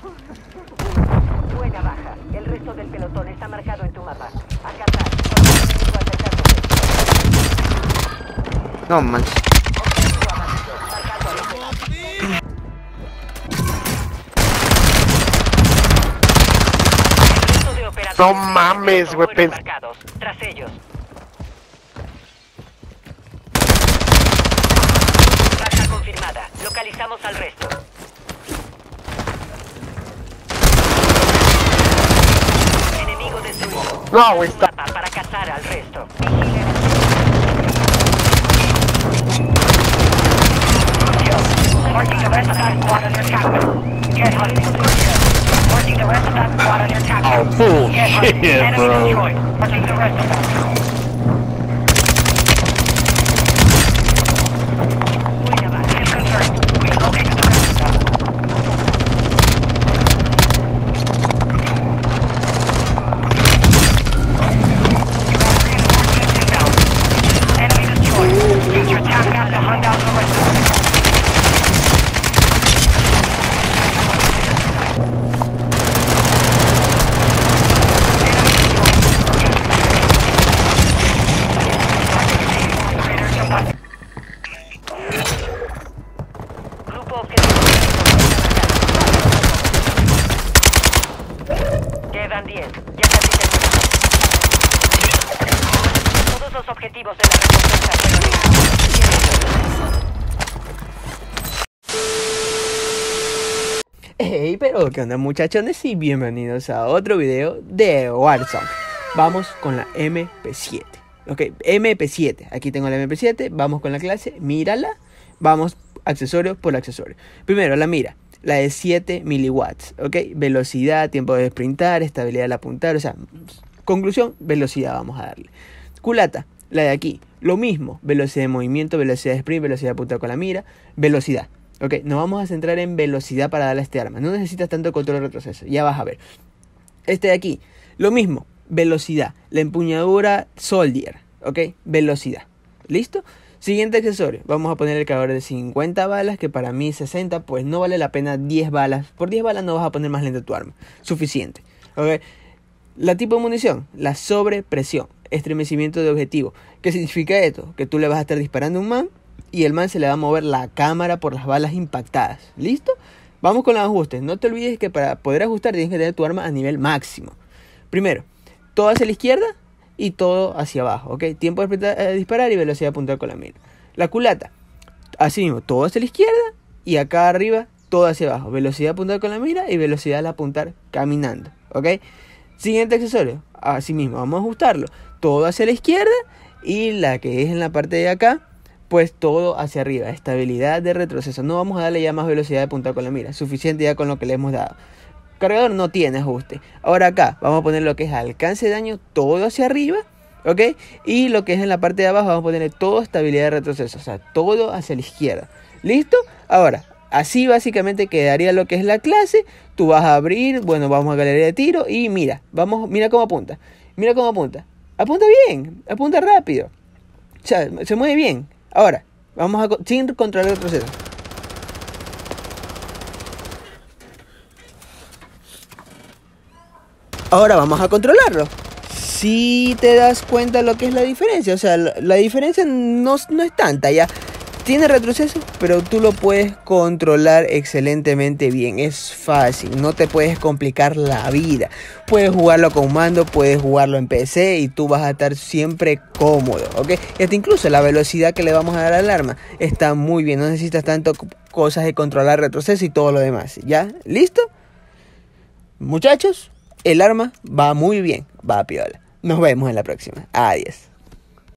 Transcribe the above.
Buena baja. El resto del pelotón está marcado en tu mapa. A cazar. No manches. No mames, güey. Tras ellos. Baja confirmada. Localizamos al resto. Enemigo destruido. No, güey, está. Mapa para cazar al resto. Marking the rest of that squad on your tactic. Get hunting. Marking the rest of that squad on your tactic. Oh, bullshit, Enemy bro. destroyed. Marking the rest of them. Buena base. Kill confirmed. We located the rest of them. Enemy destroyed. Use your tactic to hunt down the rest of them. Grupo objetivo. Quedan 10. Ya casi terminamos. Todos los objetivos de la recompensa fueron Hey, pero ¿qué onda, muchachones? Y bienvenidos a otro video de Warzone. Vamos con la MP7. Ok, MP7. Aquí tengo la MP7. Vamos con la clase. Mírala. Vamos accesorio por accesorio. Primero, la mira. La de 7 miliwatts. Ok, velocidad, tiempo de sprintar, estabilidad al apuntar. O sea, conclusión, velocidad vamos a darle. Culata, la de aquí. Lo mismo. Velocidad de movimiento, velocidad de sprint, velocidad de apuntar con la mira. Velocidad. Ok, nos vamos a centrar en velocidad para darle a este arma. No necesitas tanto control de retroceso. Ya vas a ver. Este de aquí. Lo mismo. Velocidad. La empuñadura Soldier. Ok, velocidad. ¿Listo? Siguiente accesorio. Vamos a poner el cargador de 50 balas. Que para mí 60. Pues no vale la pena 10 balas. Por 10 balas no vas a poner más lenta tu arma. Suficiente. Ok. La tipo de munición. La sobrepresión. Estremecimiento de objetivo. ¿Qué significa esto? Que tú le vas a estar disparando a un man. Y el man se le va a mover la cámara por las balas impactadas. ¿Listo? Vamos con los ajustes. No te olvides que para poder ajustar tienes que tener tu arma a nivel máximo. Primero, todo hacia la izquierda y todo hacia abajo. ¿Ok? Tiempo de disparar y velocidad de apuntar con la mira. La culata. Así mismo, todo hacia la izquierda y acá arriba todo hacia abajo. Velocidad de apuntar con la mira y velocidad al apuntar caminando. ¿Ok? Siguiente accesorio. Así mismo, vamos a ajustarlo. Todo hacia la izquierda y la que es en la parte de acá. Pues todo hacia arriba, estabilidad de retroceso. No vamos a darle ya más velocidad de apuntar con la mira. Suficiente ya con lo que le hemos dado. Cargador no tiene ajuste. Ahora acá vamos a poner lo que es alcance de daño, todo hacia arriba. ¿Ok? Y lo que es en la parte de abajo vamos a poner todo estabilidad de retroceso. O sea, todo hacia la izquierda. ¿Listo? Ahora, así básicamente quedaría lo que es la clase. Tú vas a abrir, bueno, vamos a galería de tiro. Y mira, mira cómo apunta. Mira cómo apunta. Apunta bien, apunta rápido. O sea, se mueve bien. Ahora, vamos a sin controlar el retroceso. Ahora vamos a controlarlo. Si te das cuenta lo que es la diferencia. O sea, la diferencia no es tanta ya. Tiene retroceso, pero tú lo puedes controlar excelentemente bien. Es fácil, no te puedes complicar la vida. Puedes jugarlo con mando, puedes jugarlo en PC y tú vas a estar siempre cómodo, ¿ok? Y hasta incluso la velocidad que le vamos a dar al arma está muy bien. No necesitas tanto cosas de controlar retroceso y todo lo demás. ¿Ya? ¿Listo? Muchachos, el arma va muy bien, va a piola. Nos vemos en la próxima. Adiós.